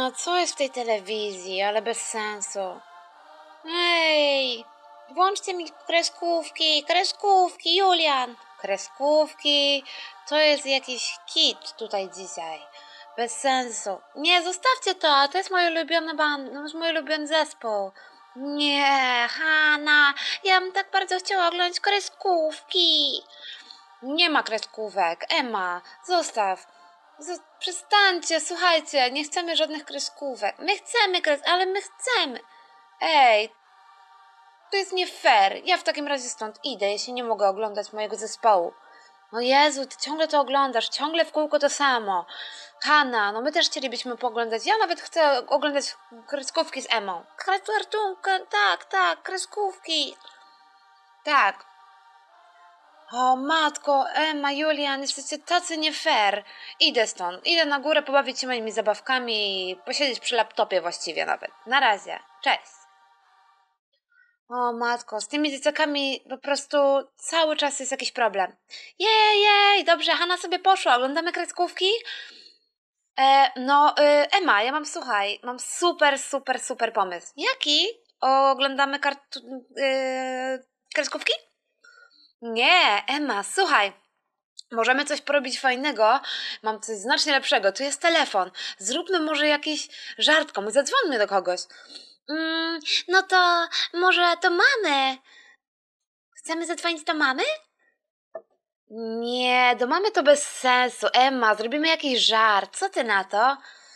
no co jest w tej telewizji, ale bez sensu. Ej, włączcie mi kreskówki, Julian. Kreskówki, to jest jakiś kit tutaj dzisiaj. Bez sensu. Nie, zostawcie to jest mój ulubiony to jest mój ulubiony zespół. Nie, Hanna, ja bym tak bardzo chciała oglądać kreskówki. Nie ma kreskówek. Emma, zostaw. Przestańcie, słuchajcie, nie chcemy żadnych kreskówek. My chcemy ale my chcemy. Ej, to jest nie fair. Ja w takim razie stąd idę, jeśli nie mogę oglądać mojego zespołu. No Jezu, ty ciągle to oglądasz, ciągle w kółko to samo. Hanna, no my też chcielibyśmy pooglądać. Ja nawet chcę oglądać kreskówki z Emmą. Kartunkę, tak, kreskówki. Tak. O matko, Emma, Julian, jesteście tacy nie fair. Idę stąd, idę na górę pobawić się moimi zabawkami i posiedzieć przy laptopie właściwie nawet. Na razie, cześć. O matko, z tymi dzieciakami po prostu cały czas jest jakiś problem. Jej, dobrze, Hanna sobie poszła, oglądamy kreskówki? Emma, słuchaj, mam super pomysł. Jaki? Oglądamy kreskówki? Nie, Emma, słuchaj. Możemy coś porobić fajnego. Mam coś znacznie lepszego. Tu jest telefon. Zróbmy może jakiś żart komuś. Zadzwońmy do kogoś. No to może do mamy. Chcemy zadzwonić do mamy? Nie, do mamy to bez sensu. Emma, zrobimy jakiś żart. Co ty na to?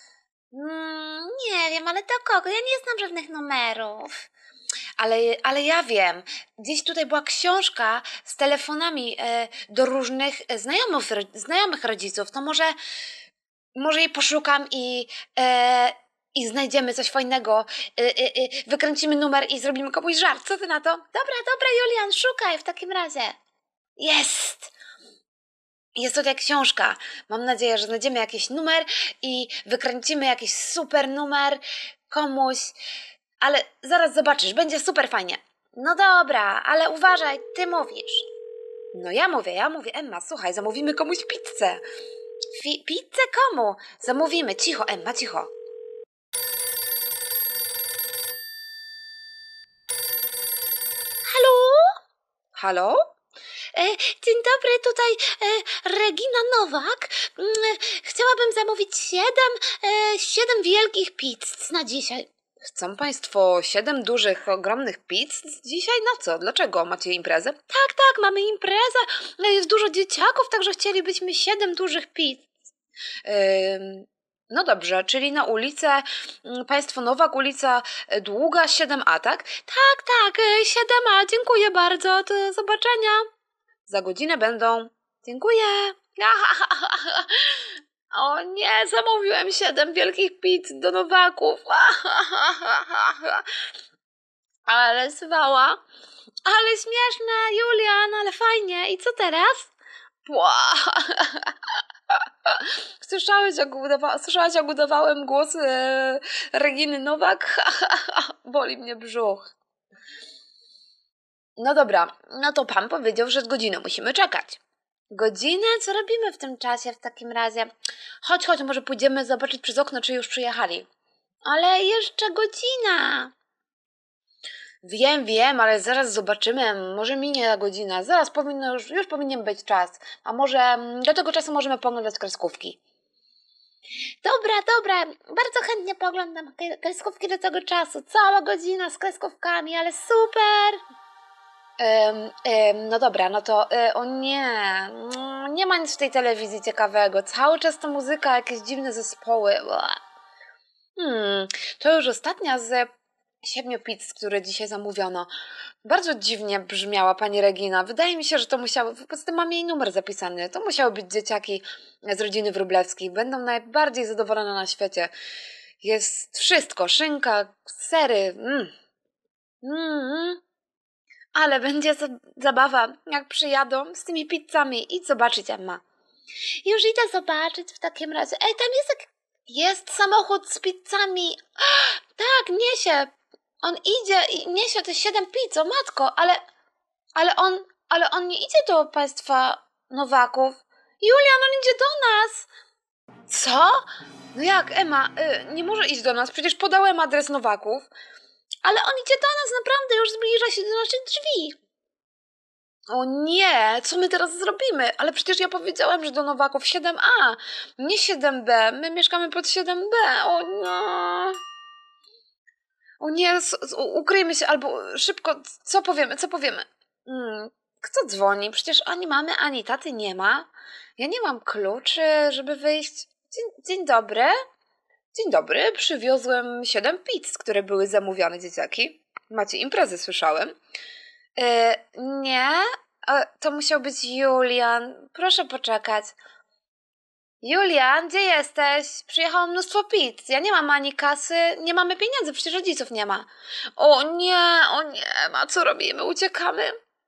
Nie wiem, ale do kogo? Ja nie znam żadnych numerów. Ale ja wiem, gdzieś tutaj była książka z telefonami do różnych znajomych rodziców. To może jej poszukam i znajdziemy coś fajnego. Wykręcimy numer i zrobimy komuś żart. Co ty na to? Dobra, Julian, szukaj w takim razie. Jest tutaj książka. Mam nadzieję, że znajdziemy jakiś numer i wykręcimy jakiś super numer komuś. Ale zaraz zobaczysz, będzie super fajnie. No dobra, ale uważaj, ty mówisz. No ja mówię, Emma, słuchaj, zamówimy komuś pizzę. Pizzę komu? Zamówimy, cicho, Emma, cicho. Halo? Dzień dobry, tutaj Regina Nowak. Chciałabym zamówić 7 wielkich pizz na dzisiaj. Chcą państwo 7 dużych, ogromnych pizz dzisiaj? Na co? Dlaczego? Macie imprezę? Tak, mamy imprezę. Jest dużo dzieciaków, także chcielibyśmy 7 dużych pizz. No dobrze, czyli na ulicę Państwo Nowak, ulica Długa 7A, tak? Tak, 7A, dziękuję bardzo, do zobaczenia. Za godzinę będą. Dziękuję. O nie, zamówiłem 7 wielkich pizz do Nowaków. Ale zwała. Ale śmieszne, Julian, ale fajnie. I co teraz? Słyszałaś, jak udawałem głos Reginy Nowak? Boli mnie brzuch. No dobra, no to pan powiedział, że godzinę musimy czekać. Godzinę? Co robimy w tym czasie w takim razie? Chodź, może pójdziemy zobaczyć przez okno, czy już przyjechali. Ale jeszcze godzina. Wiem, ale zaraz zobaczymy. Może minie godzina. Zaraz już powinien być czas. A może do tego czasu możemy pooglądać kreskówki. Dobra. Bardzo chętnie pooglądam kreskówki do tego czasu. Cała godzina z kreskówkami, ale super. No dobra, no to o nie ma nic w tej telewizji ciekawego. Cały czas to muzyka, jakieś dziwne zespoły. To już ostatnia z 7 pizz, które dzisiaj zamówiono. Bardzo dziwnie brzmiała pani Regina. Wydaje mi się, że to musiały, po prostu mam jej numer zapisany. To musiały być dzieciaki z rodziny Wróblewskich. Będą najbardziej zadowolone na świecie. Jest wszystko, szynka, sery. Ale będzie zabawa, jak przyjadą z tymi pizzami. Idź zobaczyć, Emma. Już idę zobaczyć w takim razie. Ej, tam jest samochód z pizzami. Tak, niesie. On idzie i niesie te 7 pizz, o matko, ale on nie idzie do państwa Nowaków. Julian, on idzie do nas. Co? No jak, Ema, nie może iść do nas, przecież podałem adres Nowaków. Ale on idzie do nas, naprawdę, już zbliża się do naszych drzwi. O nie, co my teraz zrobimy? Ale przecież ja powiedziałem, że do Nowaków 7A, nie 7B. My mieszkamy pod 7B. O nie. O nie, ukryjmy się albo szybko. Co powiemy, co powiemy? Kto dzwoni? Przecież ani mamy, ani taty nie ma. Ja nie mam kluczy, żeby wyjść. Dzień dobry. Dzień dobry, przywiozłem 7 pizz, które były zamówione, dzieciaki. Macie imprezę, słyszałem. Nie, to musiał być Julian. Proszę poczekać. Julian, gdzie jesteś? Przyjechało mnóstwo pizz. Ja nie mam ani kasy, nie mamy pieniędzy, przecież rodziców nie ma. O nie, a co robimy? Uciekamy?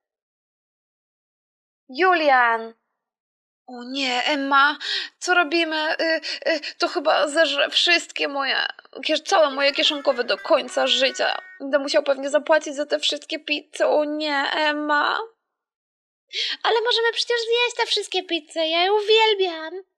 Julian! O nie, Emma, co robimy? To chyba zeżre wszystkie moje, całe moje kieszonkowe do końca życia. Będę musiał pewnie zapłacić za te wszystkie pizze. O nie, Emma. Ale możemy przecież zjeść te wszystkie pizze, ja je uwielbiam.